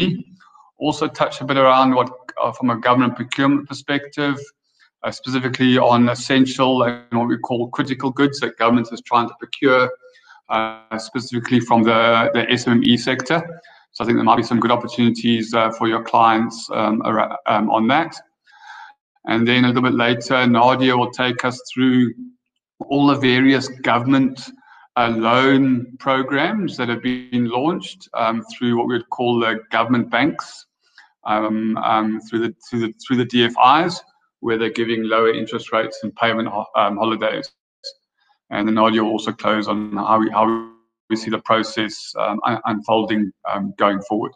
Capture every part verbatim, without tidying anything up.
Also touch a bit around what, uh, from a government procurement perspective, uh, specifically on essential and what we call critical goods that government is trying to procure, uh, specifically from the, the S M M E sector. So I think there might be some good opportunities uh, for your clients um, around, um, on that. And then a little bit later, Nadia will take us through all the various government uh, loan programs that have been launched um, through what we would call the government banks, um, um, through the through the through the D F Is, where they're giving lower interest rates and payment um, holidays. And then Nadia will also close on how we how we see the process um, un unfolding um, going forward.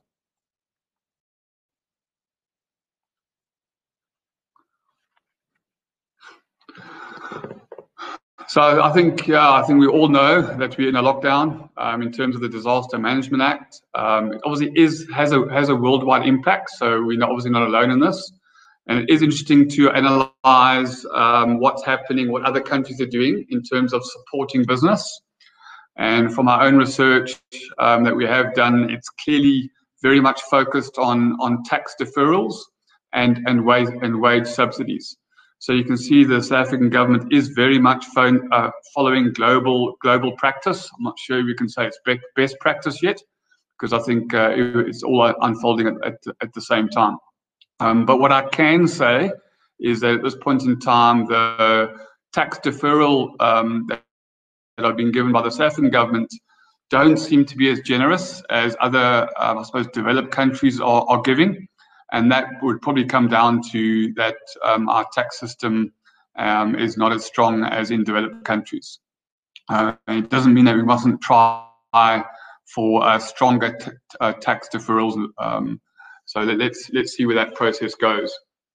So I think, yeah, I think we all know that we're in a lockdown um, in terms of the Disaster Management Act. Um, it obviously is has a has a worldwide impact, so we're not, obviously not alone in this. And it is interesting to analyze um, what's happening, what other countries are doing in terms of supporting business. And from our own research um, that we have done, it's clearly very much focused on on tax deferrals and and wage and wage subsidies. So you can see the South African government is very much phone, uh, following global global practice. I'm not sure we can say it's be best practice yet, because I think uh, it's all unfolding at, at, at the same time. Um, but what I can say is that at this point in time, the tax deferral um, that, that have been given by the South African government don't seem to be as generous as other, uh, I suppose, developed countries are, are giving. And that would probably come down to that um, our tax system um, is not as strong as in developed countries. Uh, it doesn't mean that we mustn't try for uh, stronger t uh, tax deferrals. Um, so that let's let's see where that process goes.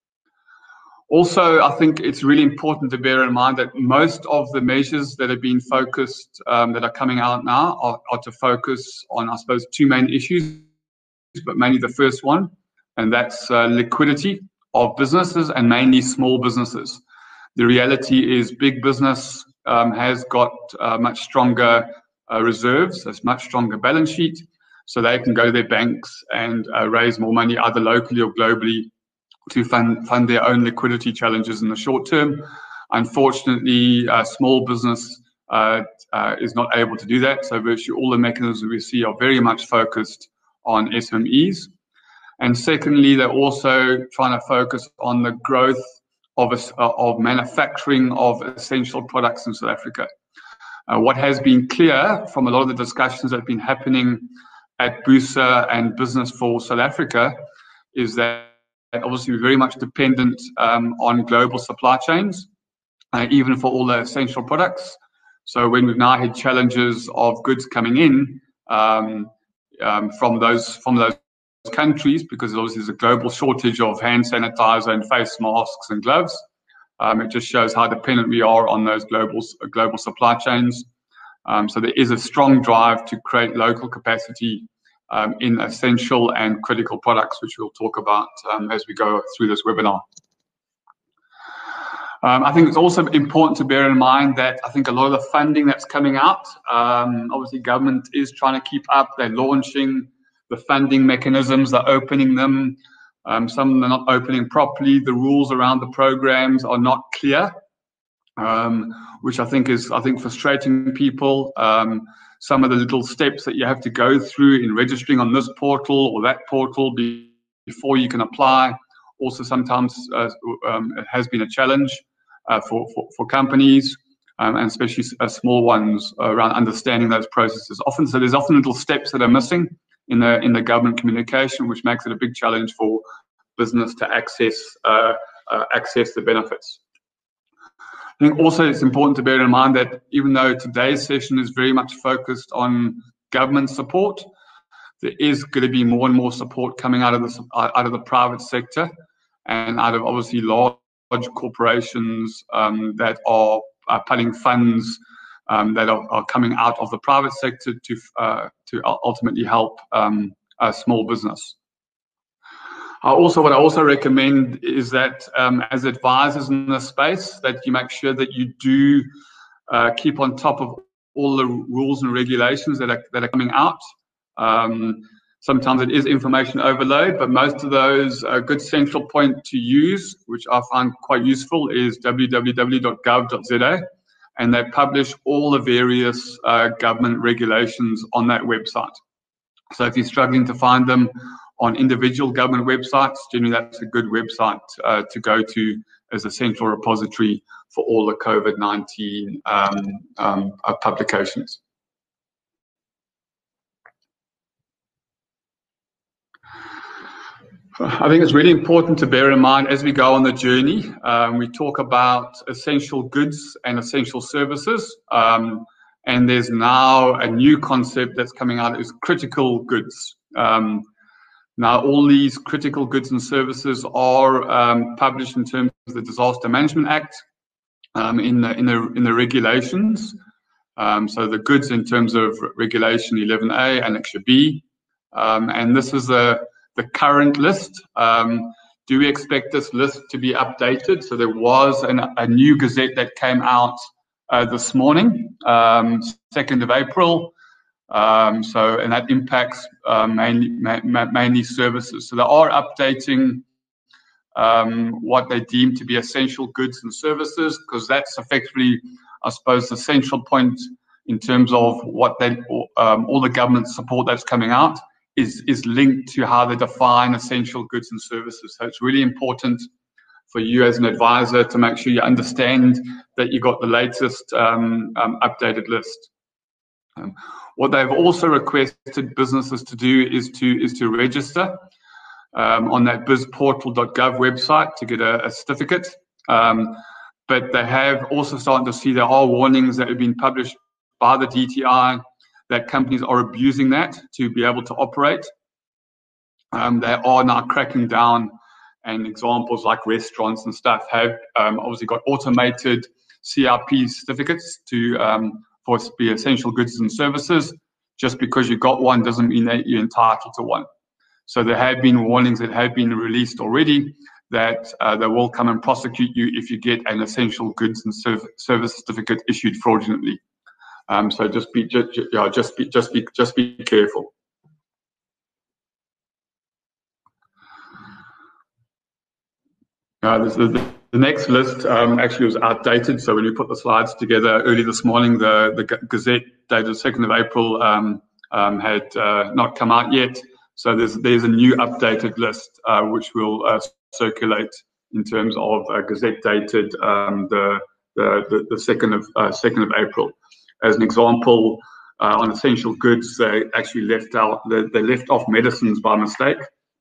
Also, I think it's really important to bear in mind that most of the measures that have been focused, um, that are coming out now, are, are to focus on, I suppose, two main issues, but mainly the first one. And that's uh, liquidity of businesses and mainly small businesses. The reality is big business um, has got uh, much stronger uh, reserves, a much stronger balance sheet, so they can go to their banks and uh, raise more money either locally or globally to fund, fund their own liquidity challenges in the short term. Unfortunately, uh, small business uh, uh, is not able to do that, so virtually all the mechanisms we see are very much focused on S M M Es. And secondly, they're also trying to focus on the growth of, a, of manufacturing of essential products in South Africa. Uh, what has been clear from a lot of the discussions that have been happening at BUSA and Business for South Africa is that obviously we're very much dependent um, on global supply chains, uh, even for all the essential products. So when we've now had challenges of goods coming in um, um, from those from those countries, because obviously there's a global shortage of hand sanitizer and face masks and gloves. Um, it just shows how dependent we are on those global global supply chains. Um, so there is a strong drive to create local capacity um, in essential and critical products, which we'll talk about um, as we go through this webinar. Um, I think it's also important to bear in mind that I think a lot of the funding that's coming out, um, obviously government is trying to keep up. They're launching the funding mechanisms, they're opening them. Um, some of them are not opening properly. The rules around the programs are not clear, um, which I think is, I think, frustrating people. Um, some of the little steps that you have to go through in registering on this portal or that portal be, before you can apply, also sometimes uh, um, it has been a challenge uh, for, for, for companies, um, and especially uh, small ones around understanding those processes. Often, so there's often little steps that are missing in the in the government communication, which makes it a big challenge for business to access uh, uh, access the benefits. I think also it's important to bear in mind that even though today's session is very much focused on government support, there is going to be more and more support coming out of the out of the private sector and out of obviously large corporations um, that are, are putting funds Um, that are, are coming out of the private sector to uh, to ultimately help um, a small business. I also, what I also recommend is that um, as advisors in this space, that you make sure that you do uh, keep on top of all the rules and regulations that are that are coming out. Um, Sometimes it is information overload, but most of those, a good central point to use, which I find quite useful, is w w w dot gov dot z a, and they publish all the various uh, government regulations on that website. So if you're struggling to find them on individual government websites, generally that's a good website uh, to go to as a central repository for all the COVID nineteen um, um, uh, publications. I think it's really important to bear in mind as we go on the journey, um, we talk about essential goods and essential services, um, and there's now a new concept that's coming out is critical goods. Um, now all these critical goods and services are um, published in terms of the Disaster Management Act um, in, the, in, the, in the regulations. Um, so the goods in terms of Regulation eleven A, Annexure B, um, and this is a the current list. Um, do we expect this list to be updated? So there was an, a new gazette that came out uh, this morning, um, second of April. Um, so, and that impacts uh, mainly, ma mainly services. So they are updating um, what they deem to be essential goods and services, because that's effectively, I suppose, the central point in terms of what they, um, all the government support that's coming out is, is linked to how they define essential goods and services. So it's really important for you as an advisor to make sure you understand that you got the latest um, um, updated list. Um, what they've also requested businesses to do is to is to register um, on that biz portal dot gov website to get a, a certificate. Um, but they have also started to see there are warnings that have been published by the D T I that companies are abusing that to be able to operate. Um, they are now cracking down, and examples like restaurants and stuff have um, obviously got automated C R P certificates to um, for be essential goods and services. Just because you got one doesn't mean that you're entitled to one. So there have been warnings that have been released already that uh, they will come and prosecute you if you get an essential goods and serv service certificate issued fraudulently. Um, so just be just, yeah, just be just be just be careful. Uh, this, the, the next list um, actually was outdated. So when we put the slides together early this morning, the, the Gazette dated second of April um, um, had uh, not come out yet. So there's there's a new updated list uh, which will uh, circulate in terms of uh, Gazette dated um, the, the the second of uh, second of April. As an example, uh, on essential goods, they actually left out they, they left off medicines by mistake.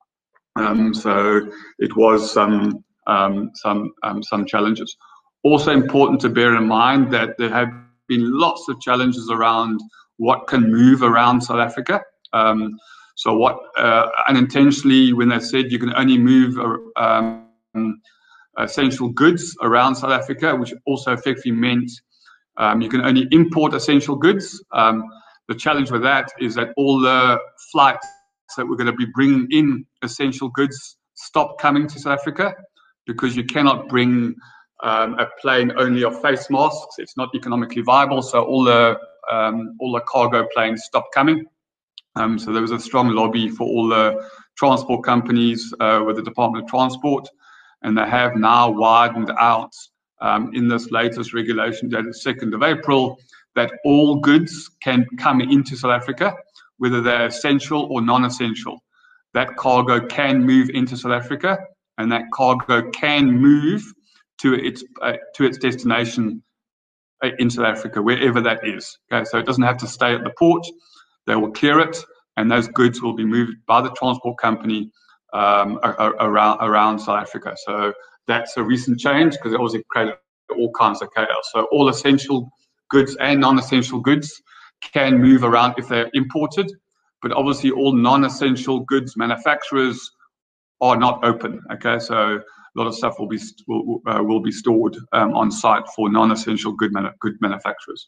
Um, so it was some. Um, some um, some challenges. Also important to bear in mind that there have been lots of challenges around what can move around South Africa. Um, so what uh, unintentionally, when they said you can only move um, essential goods around South Africa, which also effectively meant um, you can only import essential goods. Um, the challenge with that is that all the flights that we're going to be bringing in essential goods stop coming to South Africa, because you cannot bring um, a plane only of face masks. It's not economically viable. So all the um, all the cargo planes stopped coming. Um, so there was a strong lobby for all the transport companies uh, with the Department of Transport, and they have now widened out um, in this latest regulation dated second of April that all goods can come into South Africa, whether they're essential or non-essential. That cargo can move into South Africa, and that cargo can move to its uh, to its destination uh, in South Africa, wherever that is. Okay, so it doesn't have to stay at the port. They will clear it, and those goods will be moved by the transport company um, around around South Africa. So that's a recent change, because it obviously created all kinds of chaos. So all essential goods and non-essential goods can move around if they're imported, but obviously all non-essential goods manufacturers are not open. Okay, so a lot of stuff will be will, uh, will be stored um, on site for non-essential good manu good manufacturers.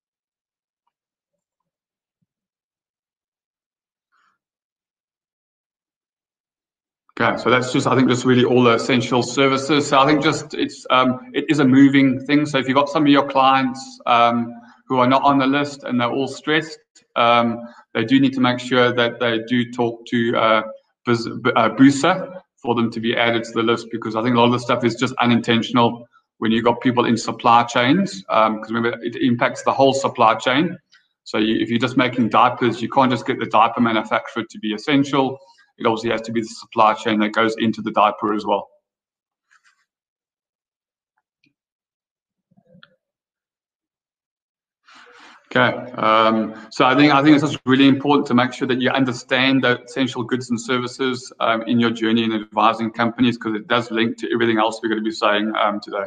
Okay, so that's just I think just really all the essential services. So I think just it's um, it is a moving thing. So if you've got some of your clients um, who are not on the list and they're all stressed, um, they do need to make sure that they do talk to uh, uh, BUSA for them to be added to the list, because I think a lot of the stuff is just unintentional when you've got people in supply chains, because um, remember, it impacts the whole supply chain. So you, if you're just making diapers, you can't just get the diaper manufacturer to be essential. It obviously has to be the supply chain that goes into the diaper as well. Okay, um, so I think I think it's just really important to make sure that you understand the essential goods and services um, in your journey in advising companies, because it does link to everything else we're going to be saying um, today.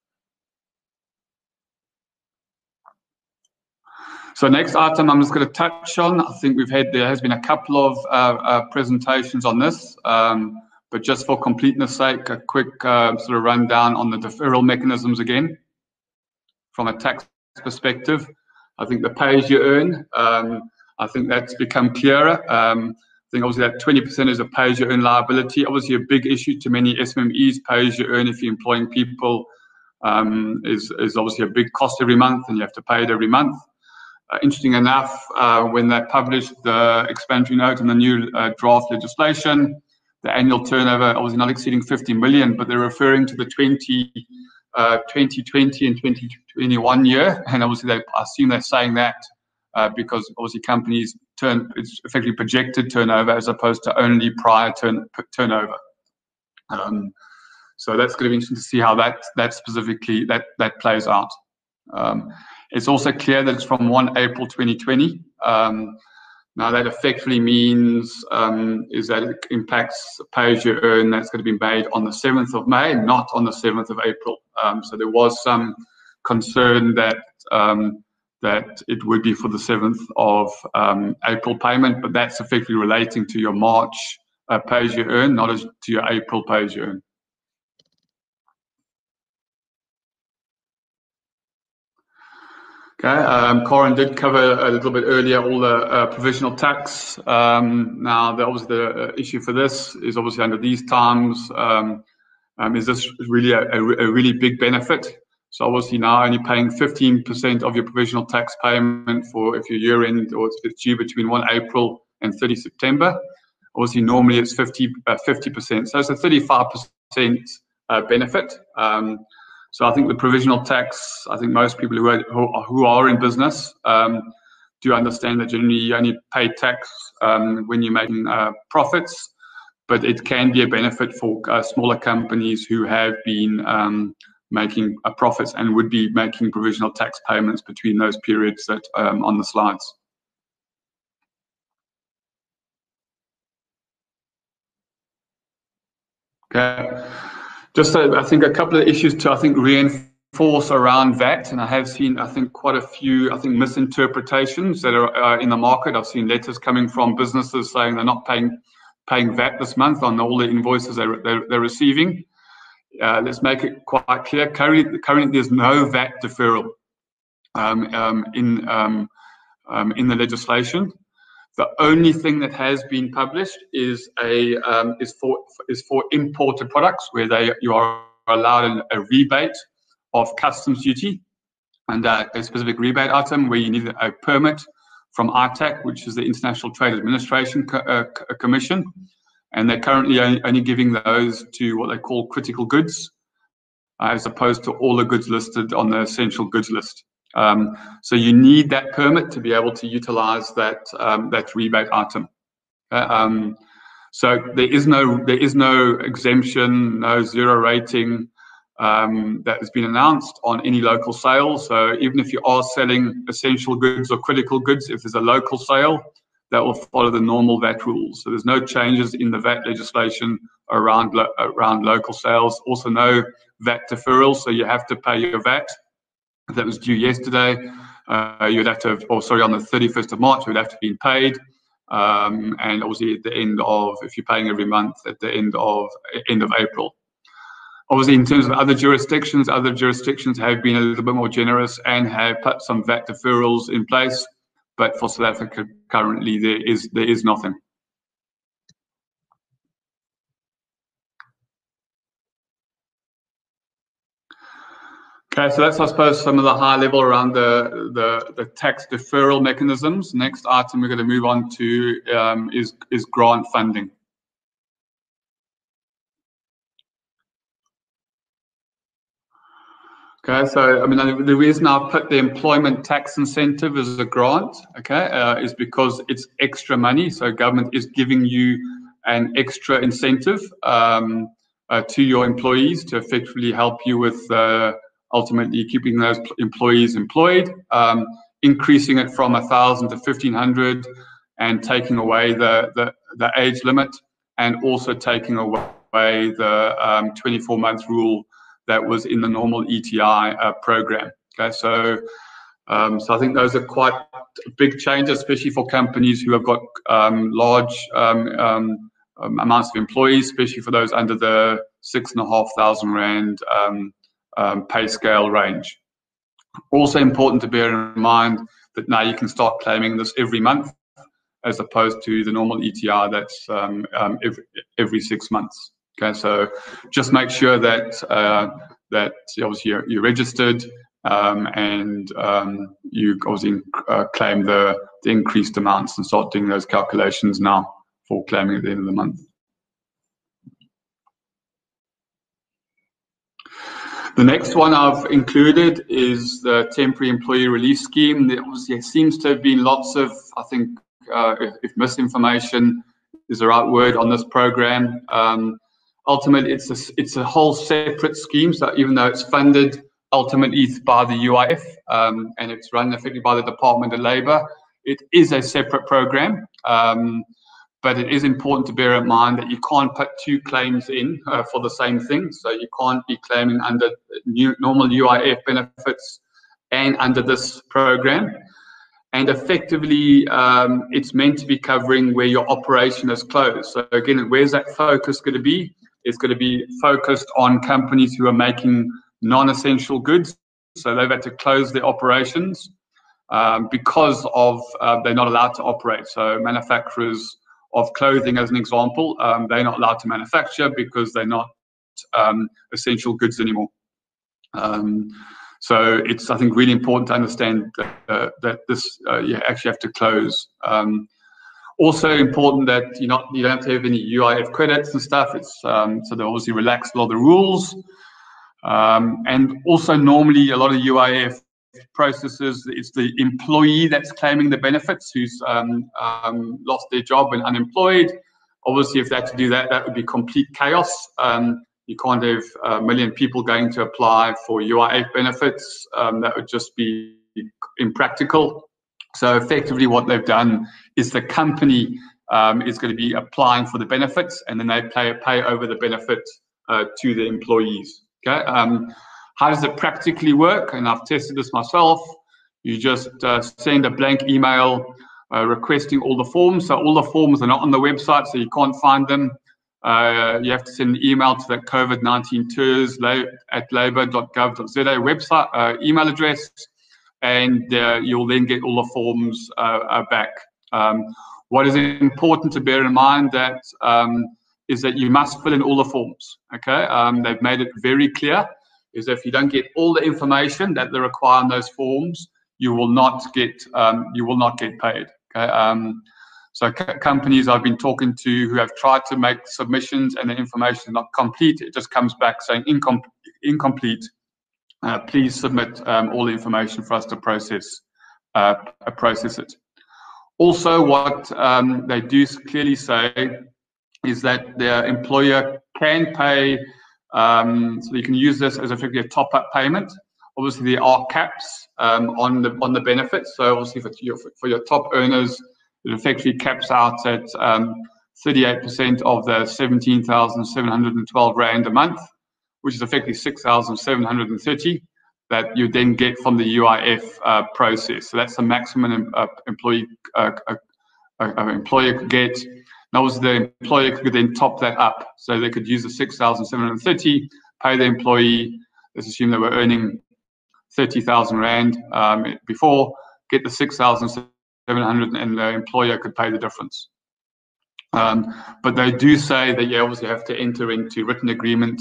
So next item I'm just going to touch on. I think we've had there has been a couple of uh, uh, presentations on this, um, but just for completeness sake, a quick uh, sort of rundown on the deferral mechanisms again from a tax perspective. I think the pay as you earn, um, I think that's become clearer. Um, I think obviously that twenty percent is a pay as you earn liability. Obviously a big issue to many S M M Es. Pay as you earn if you're employing people um, is, is obviously a big cost every month, and you have to pay it every month. Uh, interesting enough, uh, when they published the explanatory note on the new uh, draft legislation, the annual turnover obviously not exceeding fifty million, but they're referring to the twenty twenty and twenty twenty-one year, and obviously they, I assume they're saying that uh, because obviously companies turn, it's effectively projected turnover as opposed to only prior turn, turnover. Um, so that's going to be interesting to see how that that specifically that that plays out. Um, it's also clear that it's from first April twenty twenty. Um, now that effectively means um, is that it impacts pay as you earn that's going to be made on the seventh of May, not on the seventh of April. Um, so there was some concern that um, that it would be for the seventh of um, April payment, but that's effectively relating to your March uh, pay as you earn, not as to your April pay as you earn. Okay, um, Corin did cover a little bit earlier all the uh, provisional tax. Um, now, the, obviously, the uh, issue for this is obviously under these times, um, um, is this really a, a, a really big benefit? So obviously now only paying fifteen percent of your provisional tax payment for if your year end or if it's due between first April and thirtieth September. Obviously, normally it's fifty percent. So it's a thirty-five percent uh, benefit. Um, So I think the provisional tax, I think most people who are, who are in business um, do understand that generally you only pay tax um, when you're making uh, profits, but it can be a benefit for uh, smaller companies who have been um, making uh, profits and would be making provisional tax payments between those periods that um, on the slides. Okay. Just, uh, I think, a couple of issues to, I think, reinforce around V A T, and I have seen, I think, quite a few, I think, misinterpretations that are uh, in the market. I've seen letters coming from businesses saying they're not paying paying V A T this month on all the invoices they're, they're, they're receiving. Uh, let's make it quite clear. Currently, currently there's no V A T deferral um, um, in um, um, in the legislation. The only thing that has been published is a um, is for is for imported products where they you are allowed a, a rebate of customs duty, and uh, a specific rebate item where you need a permit from I T A C, which is the International Trade Administration Co uh, Commission, and they're currently only giving those to what they call critical goods, uh, as opposed to all the goods listed on the essential goods list. Um, so you need that permit to be able to utilize that um, that rebate item. Uh, um, so there is no there is no exemption, no zero rating um, that has been announced on any local sales. So even if you are selling essential goods or critical goods, if there's a local sale, that will follow the normal V A T rules. So there's no changes in the V A T legislation around lo around local sales. Also no V A T deferral, so you have to pay your V A T. If that was due yesterday, uh, you'd have to, have, or sorry, on the thirty-first of March, you'd have to be paid. Um, and obviously at the end of, if you're paying every month, at the end of end of April. Obviously, in terms of other jurisdictions, other jurisdictions have been a little bit more generous and have put some V A T deferrals in place. But for South Africa, currently there is there is nothing. Okay, so that's, I suppose, some of the high level around the, the, the tax deferral mechanisms. Next item we're going to move on to um, is, is grant funding. Okay, so I mean, the reason I've put the employment tax incentive as a grant, okay, uh, is because it's extra money. So government is giving you an extra incentive um, uh, to your employees to effectively help you with uh, ultimately keeping those employees employed, um, increasing it from a thousand to fifteen hundred, and taking away the, the the age limit, and also taking away the um, twenty-four month rule that was in the normal E T I uh, program. Okay, so um, so I think those are quite big changes, especially for companies who have got um, large um, um, um, amounts of employees, especially for those under the six and a half thousand rand um, um, pay scale range. Also important to bear in mind that now you can start claiming this every month, as opposed to the normal E T I that's um, um, every, every six months. Okay, so just make sure that uh, that obviously you're, you're registered um, and um, you obviously uh, claim the, the increased amounts and start doing those calculations now for claiming at the end of the month. The next one I've included is the temporary employee relief scheme. There obviously seems to have been lots of, I think, uh, if, if misinformation is the right word on this program. Um, ultimately, it's a, it's a whole separate scheme. So even though it's funded ultimately by the U I F um, and it's run effectively by the Department of Labour, it is a separate program. Um, But it is important to bear in mind that you can't put two claims in uh, for the same thing. So you can't be claiming under new, normal U I F benefits and under this program. And effectively, um, it's meant to be covering where your operation is closed. So again, where's that focus going to be? It's going to be focused on companies who are making non-essential goods. So they've had to close their operations um, because of uh, they're not allowed to operate. So manufacturers of clothing, as an example, um, they're not allowed to manufacture because they're not um, essential goods anymore. Um, so it's, I think, really important to understand that, uh, that this uh, you actually have to close. Um, also important that you're not, you don't have to have any U I F credits and stuff. It's um, so they obviously relaxed a lot of the rules. Um, and also normally a lot of U I F processes, it's the employee that's claiming the benefits who's um, um, lost their job and unemployed. Obviously, if they had to do that, that would be complete chaos. Um, you can't have a million people going to apply for U I F benefits. Um, that would just be impractical. So effectively what they've done is the company um, is going to be applying for the benefits, and then they pay, pay over the benefit uh, to the employees. Okay. Um, how does it practically work? And I've tested this myself. You just uh, send a blank email uh, requesting all the forms. So all the forms are not on the website, so you can't find them. Uh, you have to send an email to that COVID nineteen tours at labour dot gov dot z a website uh, email address, and uh, you'll then get all the forms uh, uh, back. Um, what is important to bear in mind that um, is that you must fill in all the forms. Okay, um, they've made it very clear. Is if you don't get all the information that they require on those forms, you will not get um, you will not get paid. Okay, um, so companies I've been talking to who have tried to make submissions and the information is not complete, it just comes back saying incom incomplete. Uh, please submit um, all the information for us to process uh, process it. Also, what um, they do clearly say is that their employer can pay. Um, so you can use this as effectively a top-up payment. Obviously, there are caps um, on the on the benefits. So obviously, for your for your top earners, it effectively caps out at thirty-eight percent um, of the seventeen thousand seven hundred twelve rand a month, which is effectively six thousand seven hundred thirty that you then get from the U I F uh, process. So that's the maximum uh, employee uh, uh, uh, employer could get. And obviously, the employer could then top that up. So they could use the six thousand seven hundred thirty, pay the employee, let's assume they were earning thirty thousand rand um, before, get the six thousand seven hundred, and the employer could pay the difference. Um, but they do say that you obviously have to enter into written agreements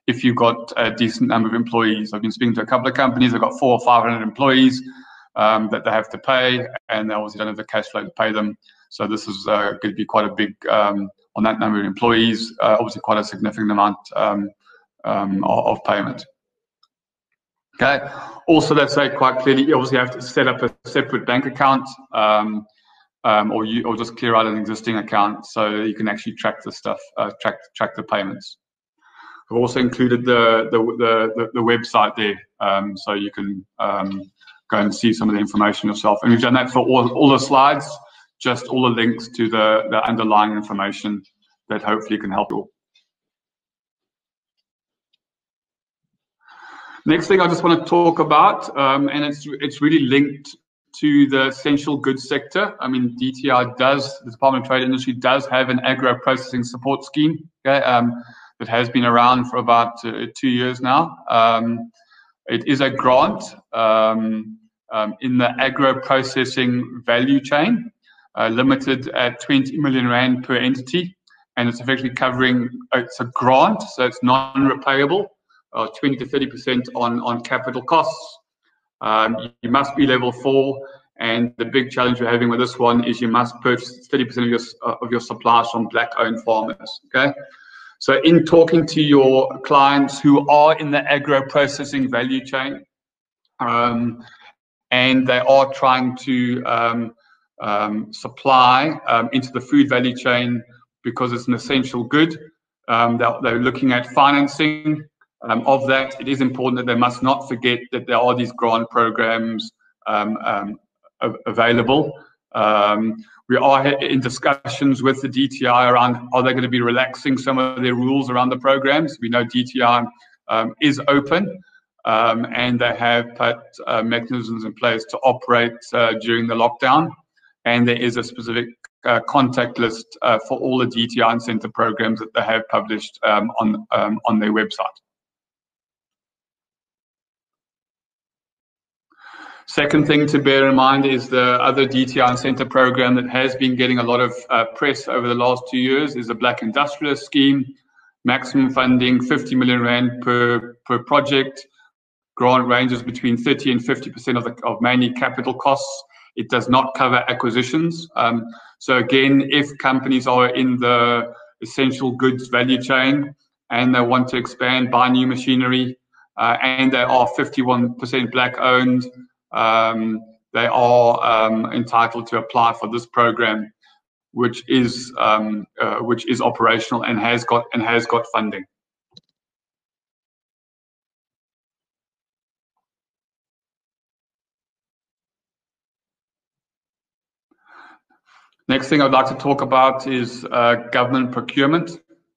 if you've got a decent number of employees. I've been speaking to a couple of companies that have got four or five hundred employees um, that they have to pay, and they obviously don't have the cash flow to pay them. So this is uh, going to be quite a big, um, on that number of employees, uh, obviously quite a significant amount um, um, of, of payment. Okay. Also, let's say quite clearly, you obviously have to set up a separate bank account, um, um, or you, or just clear out an existing account so you can actually track the stuff, uh, track track the payments. We've also included the the the, the website there, um, so you can um, go and see some of the information yourself. And we've done that for all all the slides, just all the links to the the underlying information that hopefully can help you. Next thing I just want to talk about, um, and it's it's really linked to the essential goods sector. I mean, D T I does, the Department of Trade and Industry does have an agro processing support scheme, okay, um, that has been around for about uh, two years now. Um, it is a grant um, um, in the agro processing value chain, uh, limited at twenty million rand per entity, and it's effectively covering, it's a grant, so it's non-repayable. Uh, twenty to thirty percent on, on capital costs. Um, you must be level four, and the big challenge we're having with this one is you must purchase thirty percent of your, uh, of your supplies from black-owned farmers, okay? So in talking to your clients who are in the agro-processing value chain, um, and they are trying to um, um, supply um, into the food value chain because it's an essential good, um, they're, they're looking at financing. Um, of that, it is important that they must not forget that there are these grant programs um, um, available. Um, we are in discussions with the D T I around, are they going to be relaxing some of their rules around the programs? We know D T I um, is open, um, and they have put uh, mechanisms in place to operate uh, during the lockdown. And there is a specific uh, contact list uh, for all the D T I incentive programs that they have published um, on, um, on their website. Second thing to bear in mind is the other D T I incentive program that has been getting a lot of uh, press over the last two years is the Black Industrialist Scheme. Maximum funding, fifty million rand per, per project. Grant ranges between thirty and fifty percent of, the, of mainly capital costs. It does not cover acquisitions. Um, so again, if companies are in the essential goods value chain and they want to expand, buy new machinery, uh, and they are fifty-one percent black owned, Um, they are um, entitled to apply for this program, which is um, uh, which is operational and has got and has got funding. Next thing I'd like to talk about is uh, government procurement.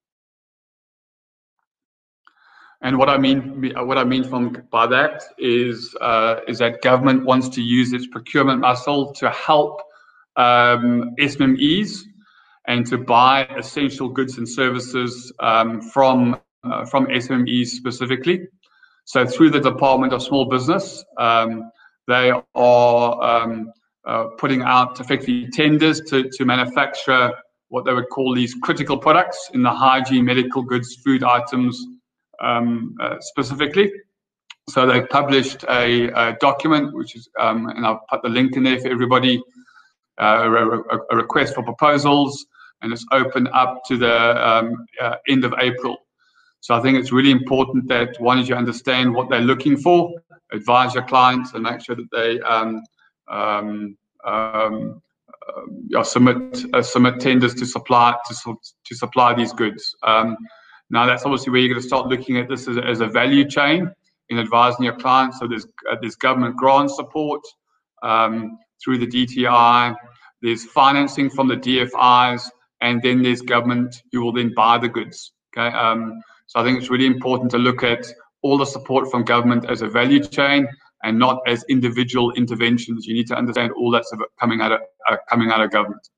And what I mean, what I mean from by that is, uh, is that government wants to use its procurement muscle to help um, S M M Es and to buy essential goods and services um, from uh, from S M M Es specifically. So through the Department of Small Business, um, they are um, uh, putting out effectively tenders to to manufacture what they would call these critical products in the hygiene, medical goods, food items. Um, uh, specifically. So they've published a, a document, which is, um, and I'll put the link in there for everybody, uh, a, a, a request for proposals, and it's open up to the um, uh, end of April. So I think it's really important that one is you understand what they're looking for, advise your clients, and make sure that they um, um, um, uh, submit uh, submit tenders to supply to, to supply these goods. Um, Now, that's obviously where you're going to start looking at this as a, as a value chain in advising your clients. So there's, uh, there's government grant support um, through the D T I, there's financing from the D F Is, and then there's government who will then buy the goods. Okay, um, so I think it's really important to look at all the support from government as a value chain and not as individual interventions. You need to understand all that's coming out of, uh, coming out of government.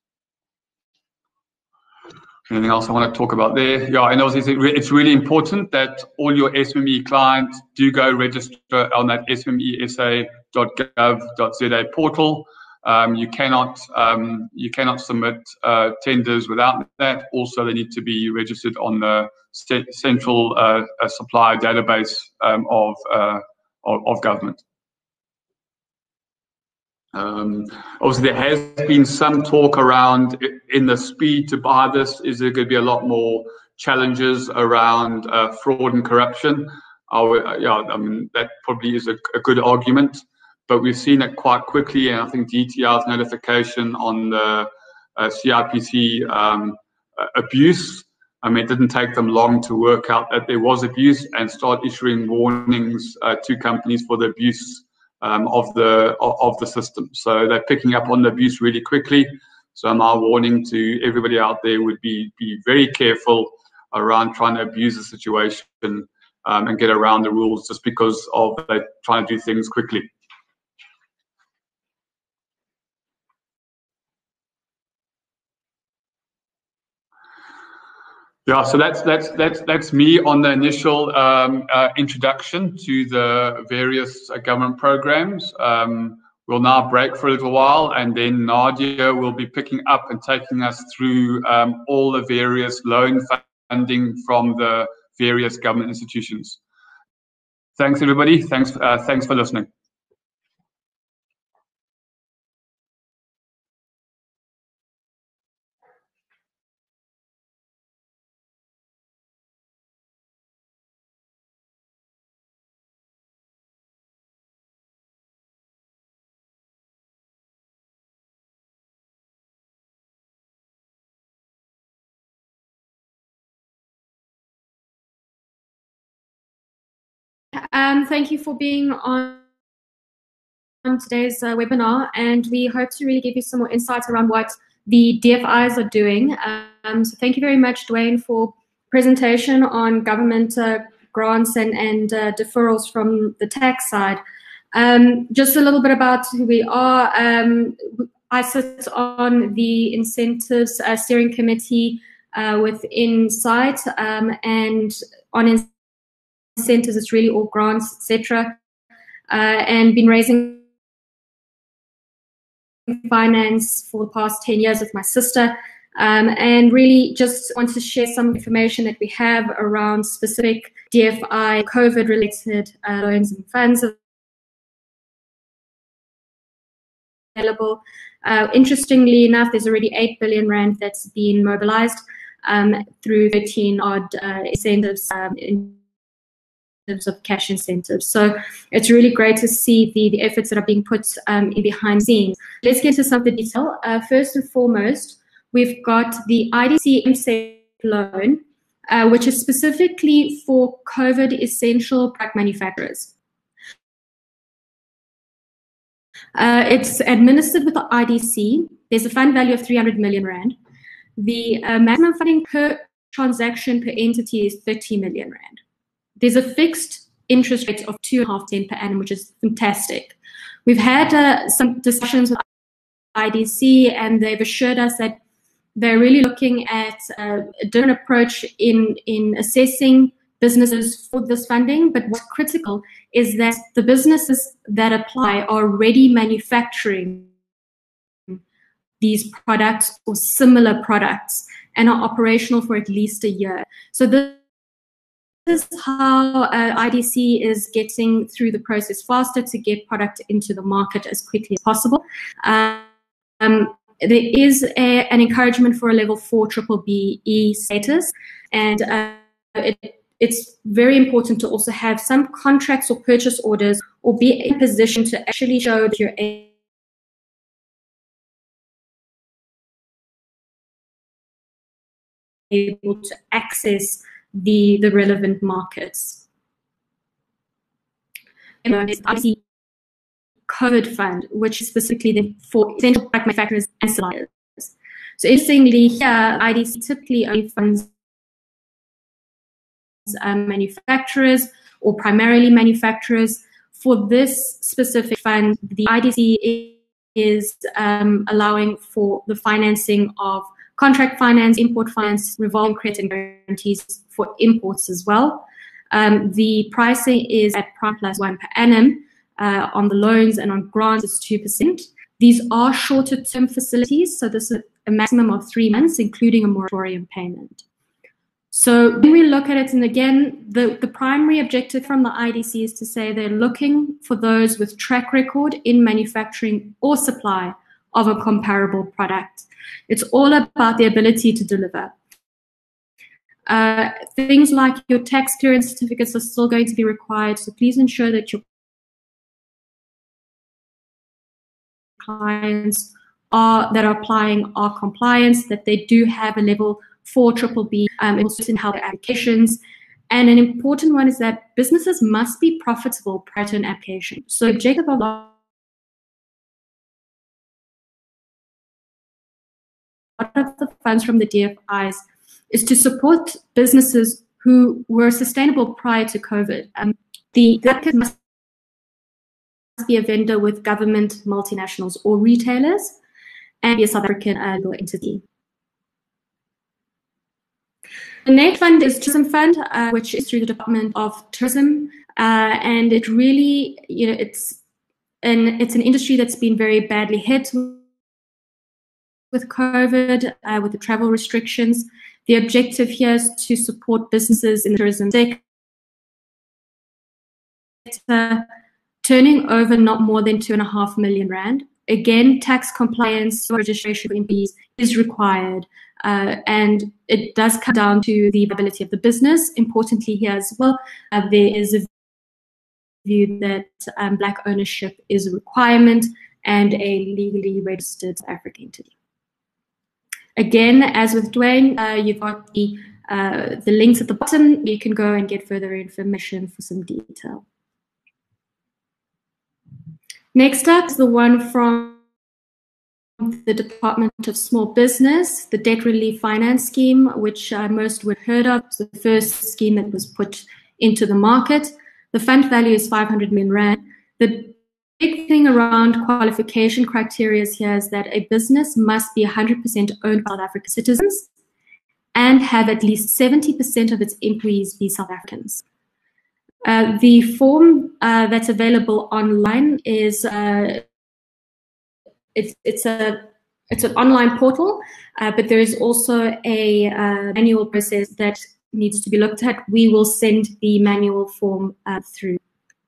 Anything else I want to talk about there? Yeah, and obviously it's really important that all your S M M E clients do go register on that S M M E S A dot gov dot Z A portal. Um, you cannot um, you cannot submit uh, tenders without that. Also, they need to be registered on the central uh, uh, supply database um, of, uh, of of government. Um, also, there has been some talk around in the speed to buy this. Is there going to be a lot more challenges around uh, fraud and corruption? Uh, yeah, I mean, that probably is a, a good argument, but we've seen it quite quickly. And I think D T R's notification on the uh, C I P C um, uh, abuse, I mean, it didn't take them long to work out that there was abuse and start issuing warnings uh, to companies for the abuse Um, of the of the system. So they're picking up on the abuse really quickly. So my warning to everybody out there would be be very careful around trying to abuse the situation um, and get around the rules just because of they trying to do things quickly. Yeah, so that's that's that's that's me on the initial um, uh, introduction to the various uh, government programs. Um, we'll now break for a little while, and then Nadia will be picking up and taking us through um, all the various loan funding from the various government institutions. Thanks, everybody. Thanks, uh, thanks for listening. Um, thank you for being on today's uh, webinar, and we hope to really give you some more insights around what the D F Is are doing. Um, so thank you very much, Dwayne, for presentation on government uh, grants and, and uh, deferrals from the tax side. Um, just a little bit about who we are. Um, I sit on the incentives uh, steering committee uh, within SITE, um, and on incentives, it's really all grants, et cetera, uh, and been raising finance for the past ten years with my sister, um, and really just want to share some information that we have around specific D F I COVID related uh, loans and funds available. Uh, interestingly enough, there's already eight billion rand that's been mobilized um, through thirteen odd uh, incentives um, in terms of cash incentives. So it's really great to see the, the efforts that are being put um, in behind the scenes. Let's get to some of the detail. Uh, first and foremost, we've got the I D C M S E F A loan, uh, which is specifically for COVID essential product manufacturers. Uh, it's administered with the I D C. There's a fund value of three hundred million rand. The uh, maximum funding per transaction per entity is thirty million rand. There's a fixed interest rate of two and a half percent per annum, which is fantastic. We've had uh, some discussions with I D C, and they've assured us that they're really looking at uh, a different approach in, in assessing businesses for this funding. But what's critical is that the businesses that apply are already manufacturing these products or similar products and are operational for at least a year. So this This is how uh, I D C is getting through the process faster to get product into the market as quickly as possible. Um, there is a, an encouragement for a level four triple B E status, and uh, it, it's very important to also have some contracts or purchase orders or be in a position to actually show that you're able to access the, the relevant markets. And there's I D C COVID fund, which is specifically for essential product manufacturers and suppliers. So interestingly here, I D C typically only funds um, manufacturers or primarily manufacturers. For this specific fund, the I D C is um, allowing for the financing of contract finance, import finance, revolving credit and guarantees for imports as well. Um, the pricing is at prime plus one per annum. Uh, on the loans and on grants, it's two percent. These are shorter term facilities, so this is a maximum of three months, including a moratorium payment. So when we look at it, and again, the, the primary objective from the I D C is to say they're looking for those with track record in manufacturing or supply of a comparable product. It's all about the ability to deliver. Uh, things like your tax clearance certificates are still going to be required, so please ensure that your clients are that are applying are compliant, that they do have a level four triple B um, in certain health applications. And an important one is that businesses must be profitable prior to an application. So the objective of a lot of the funds from the D F Is is to support businesses who were sustainable prior to COVID. Um, the applicant must be a vendor with government, multinationals, or retailers, and be a South African uh, legal entity. The next fund is Tourism Fund, uh, which is through the Department of Tourism, uh, and it really, you know, it's an it's an industry that's been very badly hit with COVID, uh, with the travel restrictions. The objective here is to support businesses in the tourism sector, turning over not more than two and a half million rand. Again, tax compliance or registration for employees is required, uh, and it does come down to the viability of the business. Importantly here as well, uh, there is a view that um, Black ownership is a requirement and a legally registered South African entity. Again, as with Dwayne, uh, you've got the, uh, the links at the bottom. You can go and get further information for some detail. Next up is the one from the Department of Small Business, the Debt Relief Finance Scheme, which uh, most would have heard of. It's the first scheme that was put into the market. The fund value is five hundred million rand. The big thing around qualification criteria here is that a business must be one hundred percent owned by South African citizens and have at least seventy percent of its employees be South Africans. Uh, the form uh, that's available online is uh, it's it's a it's an online portal, uh, but there is also a uh, manual process that needs to be looked at. We will send the manual form uh, through.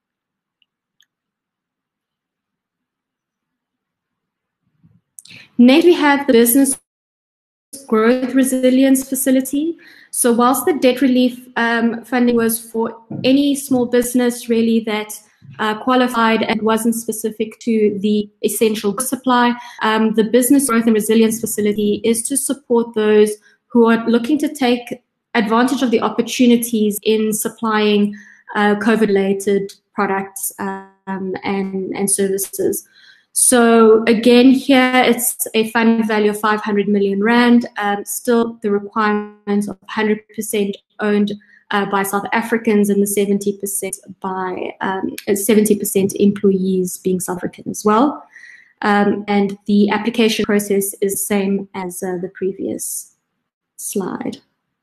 Next, we have the Business Growth Resilience Facility. So whilst the debt relief um, funding was for any small business really that uh, qualified and wasn't specific to the essential goods supply, um, the Business Growth and Resilience Facility is to support those who are looking to take advantage of the opportunities in supplying uh, COVID-related products um, and, and services. So again, here it's a fund value of five hundred million rand, um, still the requirement of one hundred percent owned uh, by South Africans and the seventy percent by um, seventy percent employees being South African as well. Um, and the application process is the same as uh, the previous slide.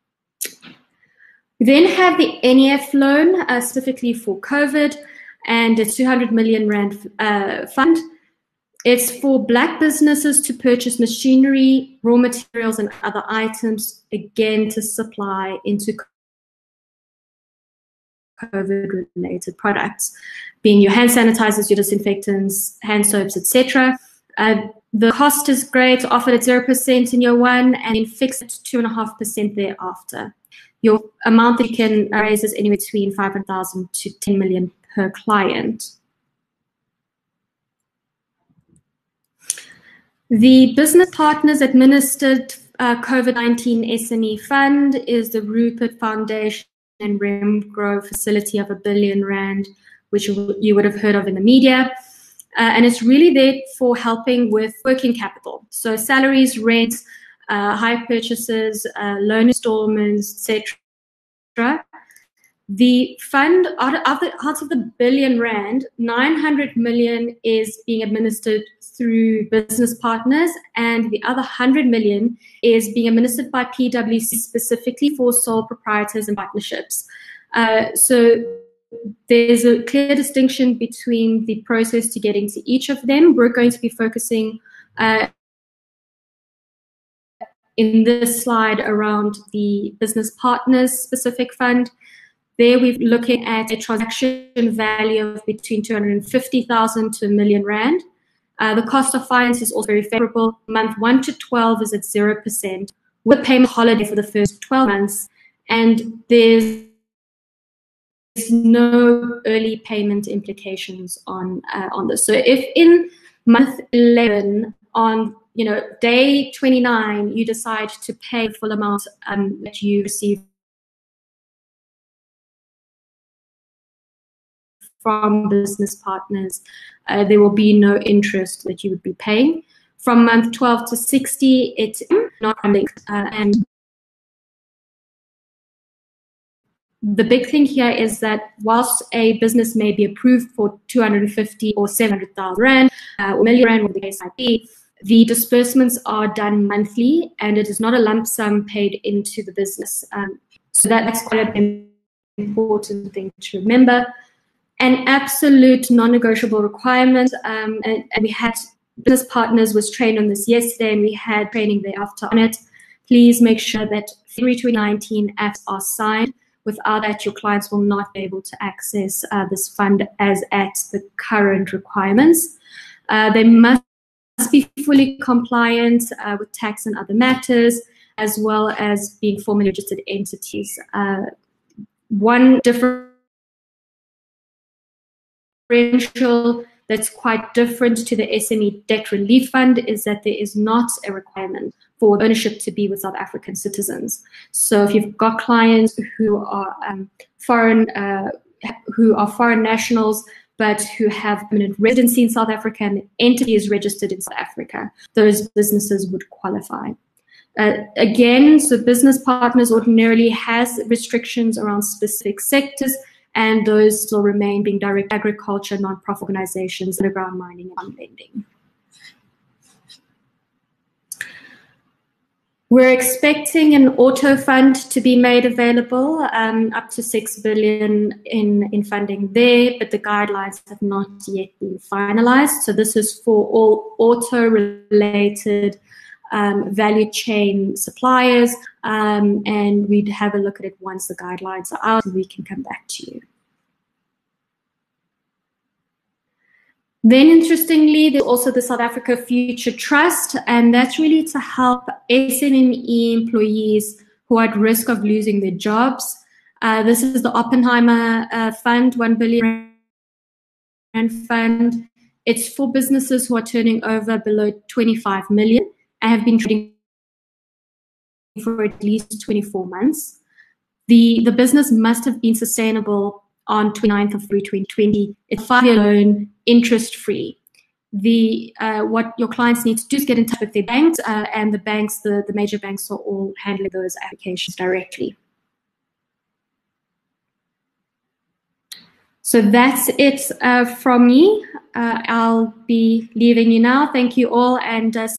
We then have the N E F loan uh, specifically for COVID, and a two hundred million rand uh, fund. It's for Black businesses to purchase machinery, raw materials, and other items, again, to supply into COVID-related products, being your hand sanitizers, your disinfectants, hand soaps, et cetera. Uh, the cost is great, offered at zero percent in year one, and then fixed at two point five percent thereafter. Your amount that you can raise is anywhere between five hundred thousand to ten million per client. The Business Partners Administered uh, COVID nineteen S M E Fund is the Rupert Foundation and Remgrow facility of a billion rand, which you would have heard of in the media. Uh, and it's really there for helping with working capital. So salaries, rent, uh, hire purchases, uh, loan installments, et cetera. The fund, out of, the, out of the billion rand, nine hundred million is being administered through business partners, and the other one hundred million is being administered by P W C specifically for sole proprietors and partnerships. Uh, so there's a clear distinction between the process to get into each of them. We're going to be focusing uh, in this slide around the business partners specific fund. There we're looking at a transaction value of between two hundred fifty thousand to a million rand. Uh, the cost of finance is also very favorable. Month one to twelve is at zero percent with payment holiday for the first twelve months. And there's no early payment implications on uh, on this. So if in month eleven, on you know day twenty-nine, you decide to pay the full amount um, that you receive from business partners, uh, there will be no interest that you would be paying. From month twelve to sixty, it's not linked. Uh, and the big thing here is that whilst a business may be approved for two hundred fifty or seven hundred thousand rand, uh, or million rand, whatever the case might be, the disbursements are done monthly and it is not a lump sum paid into the business. Um, so that's quite an important thing to remember. An absolute non-negotiable requirement, um, and, and we had business partners was trained on this yesterday, and we had training thereafter on it. Please make sure that February twenty nineteen acts are signed. Without that, your clients will not be able to access uh, this fund as at the current requirements. Uh, they must be fully compliant uh, with tax and other matters, as well as being formally registered entities. Uh, one different differential that's quite different to the S M E debt relief fund is that there is not a requirement for ownership to be with South African citizens. So if you've got clients who are um, foreign, uh, who are foreign nationals, but who have permanent residency in South Africa and the entity is registered in South Africa, those businesses would qualify. Uh, again, so business partners ordinarily has restrictions around specific sectors, and those still remain being direct agriculture, non-profit organizations, underground mining, and lending. We're expecting an auto fund to be made available, um, up to six billion in, in funding there, but the guidelines have not yet been finalized. So this is for all auto-related um, value chain suppliers, um, and we'd have a look at it once the guidelines are out, and we can come back to you. Then, interestingly, there's also the South Africa Future Trust, and that's really to help S M M E employees who are at risk of losing their jobs. Uh, this is the Oppenheimer uh, Fund, one billion rand fund. It's for businesses who are turning over below twenty-five million and have been trading for at least twenty-four months. The, the business must have been sustainable on twenty-ninth of February twenty twenty. It's a five-year loan, interest-free. The uh, what your clients need to do is get in touch with their banks, uh, and the banks, the, the major banks, are all handling those applications directly. So that's it uh, from me. Uh, I'll be leaving you now. Thank you all, and uh,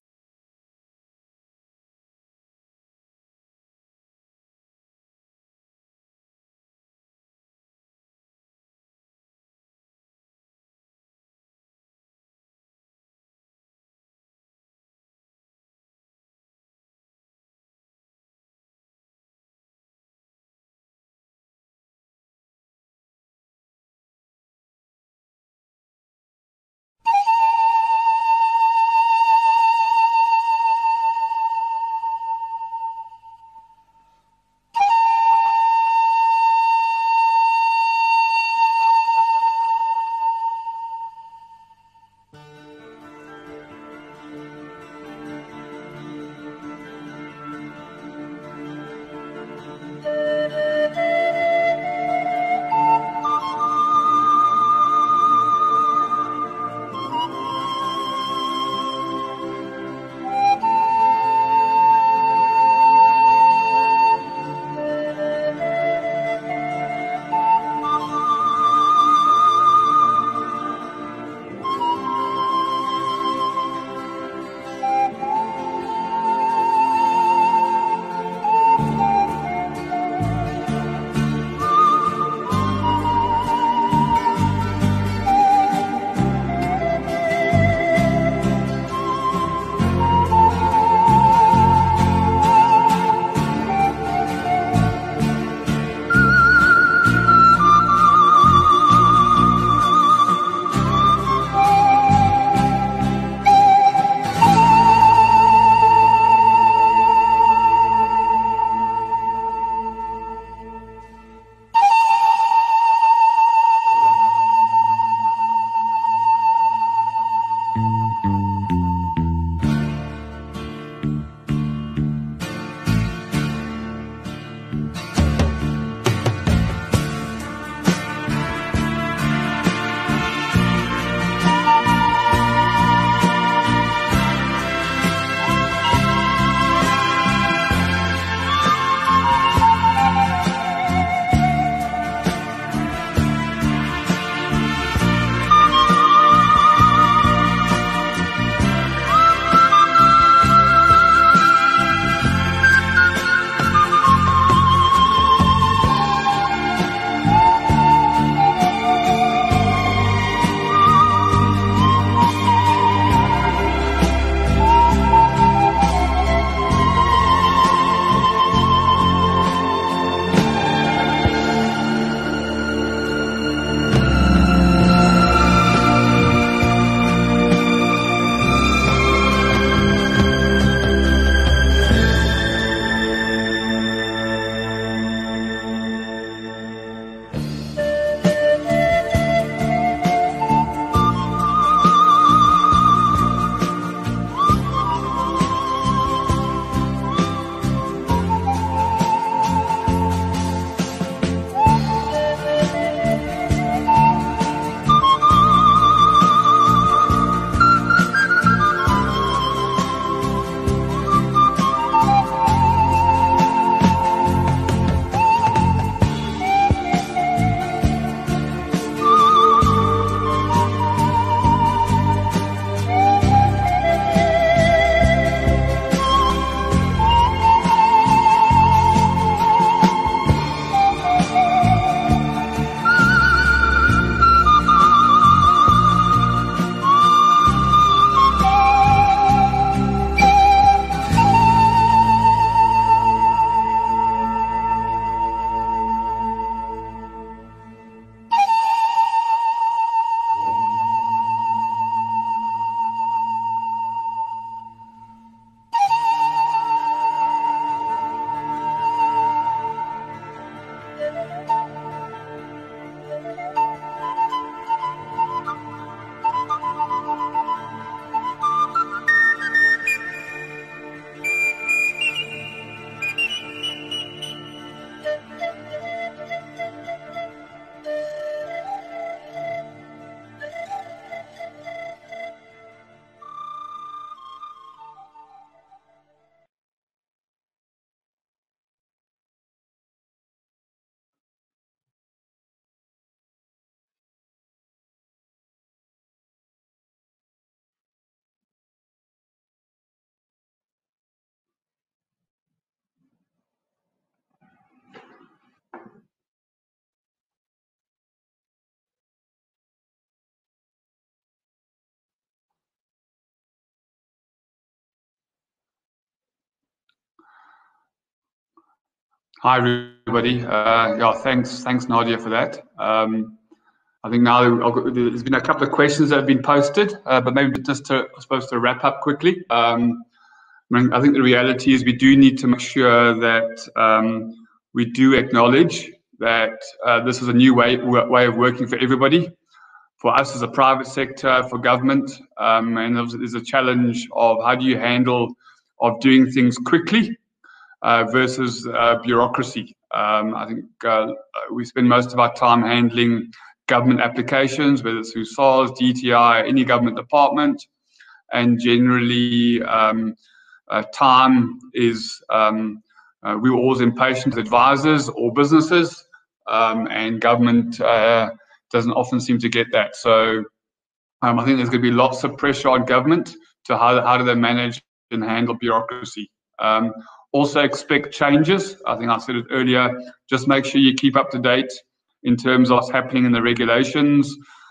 Hi, everybody. Uh, yeah, thanks, thanks, Nadia, for that. Um, I think now there's been a couple of questions that have been posted, uh, but maybe just to, I suppose, to wrap up quickly. Um, I mean, I think the reality is we do need to make sure that um, we do acknowledge that uh, this is a new way way of working for everybody, for us as a private sector, for government, um, and there's a challenge of how do you handle of doing things quickly uh, versus uh, bureaucracy. Um, I think uh, we spend most of our time handling government applications, whether it's through S A R S, D T I, any government department, and generally um, uh, time is, um, uh, we were always impatient with advisors or businesses, um, and government uh, doesn't often seem to get that. So um, I think there's going to be lots of pressure on government to how, how do they manage and handle bureaucracy. Um, also expect changes. I think I said it earlier, just make sure you keep up to date in terms of what's happening in the regulations.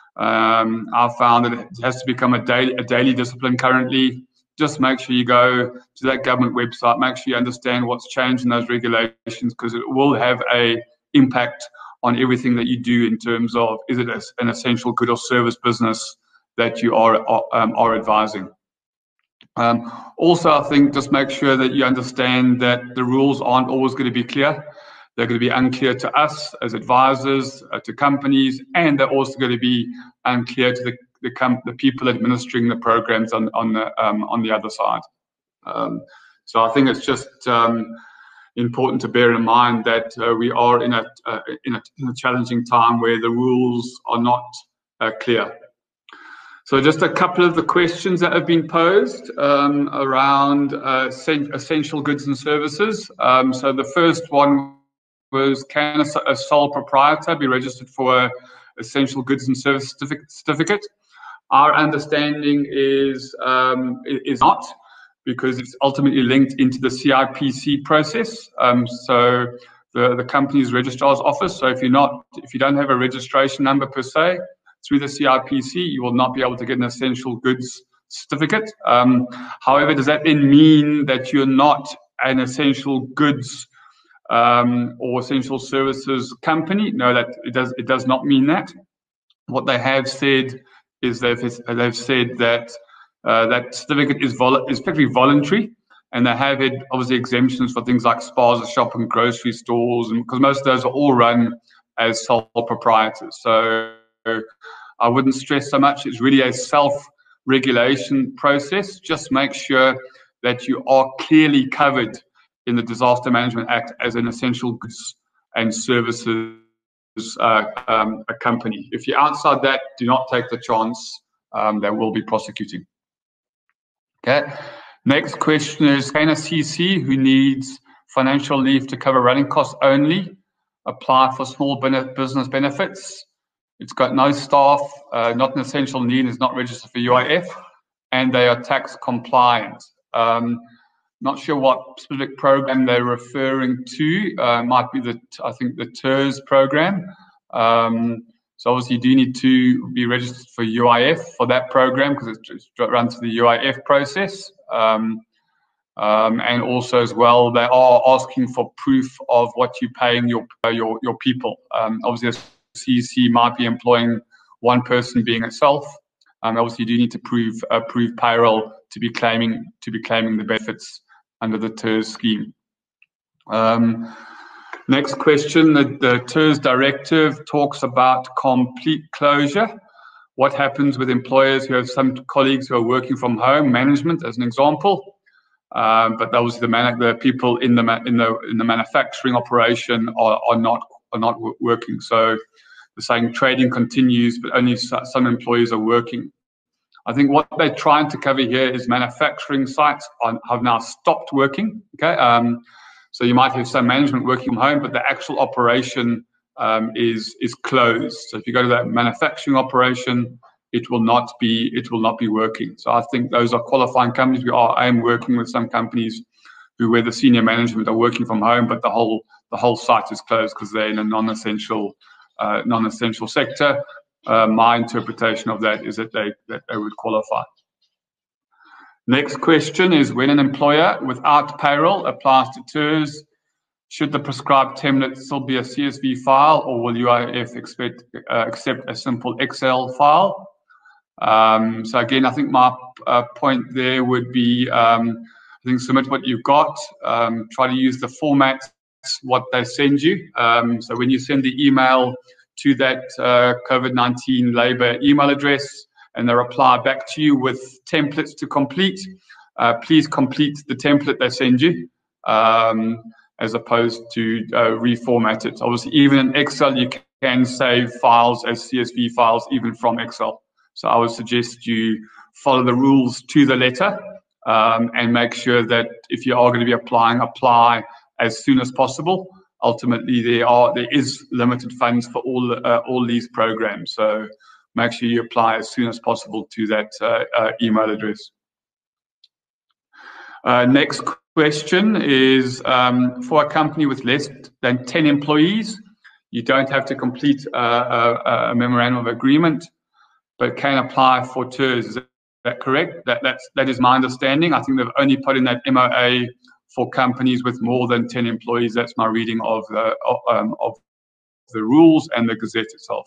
Um, I've found that it has to become a daily, a daily discipline currently. Just make sure you go to that government website, make sure you understand what's changed in those regulations, because it will have a impact on everything that you do in terms of, is it an essential good or service business that you are, um, are advising. Um, also, I think just make sure that you understand that the rules aren't always going to be clear. They're going to be unclear to us as advisors, uh, to companies, and they're also going to be unclear to the the, com the people administering the programs on on the um, on the other side. Um, so I think it's just um, important to bear in mind that uh, we are in a, uh, in a in a challenging time where the rules are not uh, clear. So just a couple of the questions that have been posed um, around uh, essential goods and services. Um, so the first one was, can a, a sole proprietor be registered for an essential goods and service certificate? Our understanding is, um, is not, because it's ultimately linked into the C I P C process. Um, so the, the company's registrar's office. So if you're not, if you don't have a registration number per se, through the C I P C, you will not be able to get an essential goods certificate. Um, however, does that then mean that you're not an essential goods um, or essential services company? No, that it does. It does not mean that. What they have said is they've they've said that uh, that certificate is vol is effectively voluntary, and they have had obviously exemptions for things like spas, shop and grocery stores, and because most of those are all run as sole proprietors. So I wouldn't stress so much. It's really a self-regulation process. Just make sure that you are clearly covered in the Disaster Management Act as an essential goods and services uh, um, a company. If you're outside that, do not take the chance. Um, they will be prosecuting. Okay. Next question is, can a C C who needs financial leave to cover running costs only apply for small business benefits? It's got no staff, uh, not an essential need, is not registered for U I F, and they are tax compliant. Um, not sure what specific program they're referring to. Uh, might be the, I think, the T E R S program. Um, so obviously you do need to be registered for U I F for that program, because it's runs through the U I F process. Um, um, and also as well, they are asking for proof of what you're paying your your your people. Um, obviously, C C might be employing one person being itself. Um, obviously, you do need to prove uh, prove payroll to be claiming to be claiming the benefits under the T E R S scheme. Um, next question: the, the T E R S directive talks about complete closure. What happens with employers who have some colleagues who are working from home? Management, as an example. Um, but those the man the people in the in the in the manufacturing operation are, are not are not working. So they're saying trading continues, but only some employees are working. I think what they're trying to cover here is manufacturing sites are, have now stopped working. Okay, um, so you might have some management working from home, but the actual operation um, is is closed. So if you go to that manufacturing operation, it will not be it will not be working. So I think those are qualifying companies. We are I am working with some companies who where the senior management are working from home, but the whole the whole site is closed because they're in a non-essential uh, non-essential sector. Uh, my interpretation of that is that they that they would qualify. Next question is, when an employer without payroll applies to T E R S, should the prescribed template still be a C S V file, or will U I F expect, uh, accept a simple Excel file? Um, so again, I think my uh, point there would be, um, I think submit what you've got, um, try to use the formats, what they send you. Um, so when you send the email to that uh, COVID nineteen Labour email address and they reply back to you with templates to complete, uh, please complete the template they send you, um, as opposed to uh, reformat it. Obviously, even in Excel, you can save files as C S V files, even from Excel. So I would suggest you follow the rules to the letter, um, and make sure that if you are going to be applying, apply as soon as possible. Ultimately, there are there is limited funds for all uh, all these programs, so make sure you apply as soon as possible to that uh, uh, email address. Uh, next question is, um, for a company with less than ten employees, you don't have to complete a, a, a memorandum of agreement, but can apply for T E R S. Is that correct? That that's that is my understanding. I think they've only put in that M O A for companies with more than ten employees. That's my reading of the of, um, of the rules and the Gazette itself.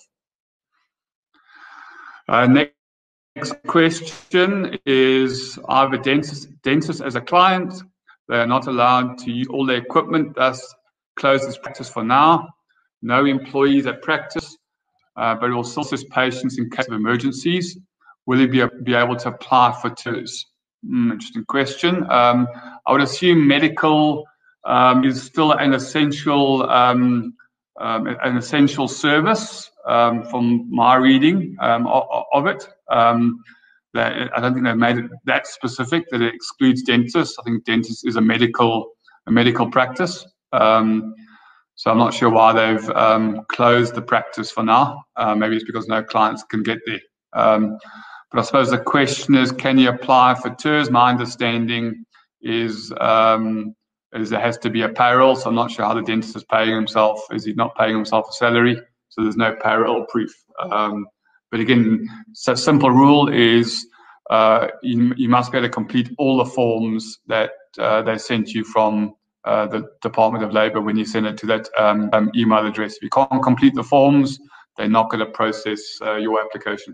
Uh, next question is, I have a dentist dentist as a client. They are not allowed to use all their equipment, thus close this practice for now. No employees at practice, uh, but will still assist patients in case of emergencies. Will he be, be able to apply for T E R S? Mm, interesting question. Um, I would assume medical um, is still an essential um, um, an essential service um, from my reading um, of, of it. Um, that, I don't think they've made it that specific that it excludes dentists. I think dentists is a medical a medical practice. Um, so I'm not sure why they've um, closed the practice for now. Uh, maybe it's because no clients can get there. Um, But I suppose the question is, can you apply for T E R S? My understanding is, um, is there has to be a payroll. So I'm not sure how the dentist is paying himself. Is he not paying himself a salary? So there's no payroll proof. Um, but again, so simple rule is uh, you, you must be able to complete all the forms that uh, they sent you from uh, the Department of Labour when you send it to that um, um, email address. If you can't complete the forms, they're not going to process uh, your application.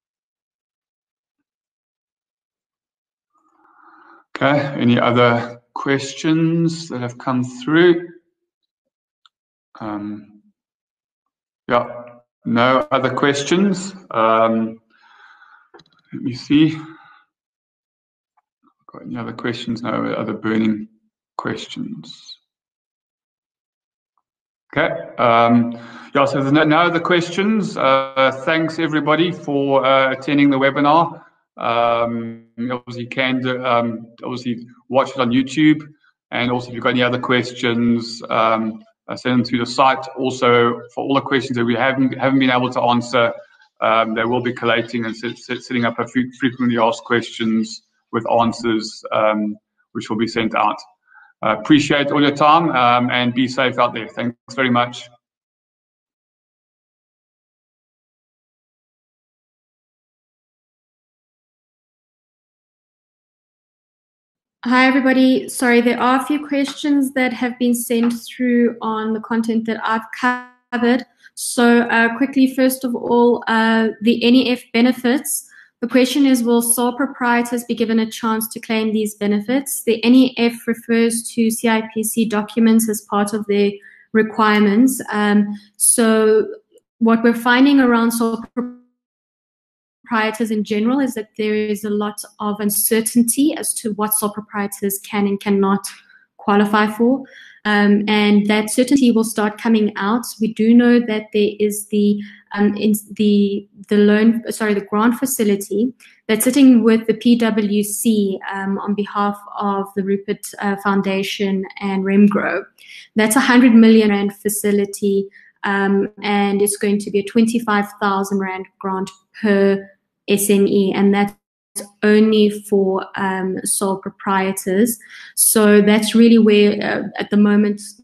Okay, any other questions that have come through? Um, yeah, no other questions. Um, let me see. Got any other questions? No other burning questions. Okay. Um, yeah, so there's no, no other questions. Uh, thanks everybody for uh, attending the webinar. Um, obviously, you can do, um, obviously watch it on YouTube, and also if you've got any other questions, um, uh, send them to the site. Also, for all the questions that we haven't haven't been able to answer, um, they will be collating and set, set, setting up a few frequently asked questions with answers, um, which will be sent out. Uh, appreciate all your time, um, and be safe out there. Thanks very much. Hi, everybody. Sorry, there are a few questions that have been sent through on the content that I've covered. So uh, quickly, first of all, uh, the N E F benefits. The question is, will sole proprietors be given a chance to claim these benefits? The N E F refers to C I P C documents as part of their requirements. Um, so what we're finding around sole proprietors in general is that there is a lot of uncertainty as to what sole proprietors can and cannot qualify for. Um, and that certainty will start coming out. We do know that there is the um, in the the loan, sorry, the grant facility that's sitting with the P W C um, on behalf of the Rupert uh, Foundation and Remgrow. That's a hundred million rand facility, um, and it's going to be a twenty-five thousand rand grant per S M E, and that's only for um, sole proprietors. So that's really where, uh, at the moment,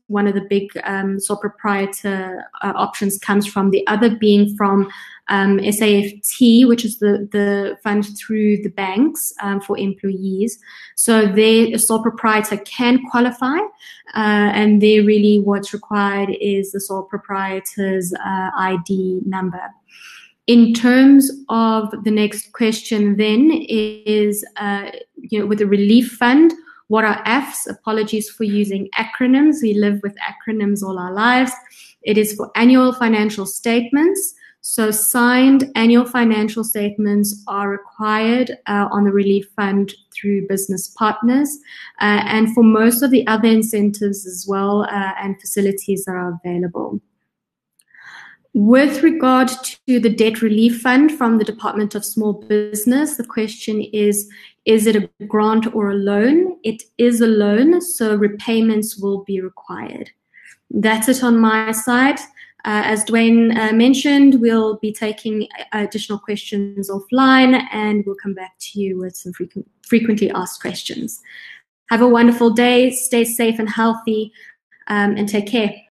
one of the big um, sole proprietor uh, options comes from, the other being from um, S A F T, which is the, the fund through the banks um, for employees. So there, a sole proprietor can qualify, uh, and there really what's required is the sole proprietor's uh, I D number. In terms of the next question then is, uh, you know, with the relief fund, what are A Fs? Apologies for using acronyms. We live with acronyms all our lives. It is for annual financial statements. So signed annual financial statements are required uh, on the relief fund through business partners, uh, and for most of the other incentives as well uh, and facilities that are available. With regard to the debt relief fund from the Department of Small Business, the question is, is it a grant or a loan? It is a loan, so repayments will be required. That's it on my side. Uh, as Dwayne uh, mentioned, we'll be taking additional questions offline, and we'll come back to you with some frequent, frequently asked questions. Have a wonderful day, stay safe and healthy, um, and take care.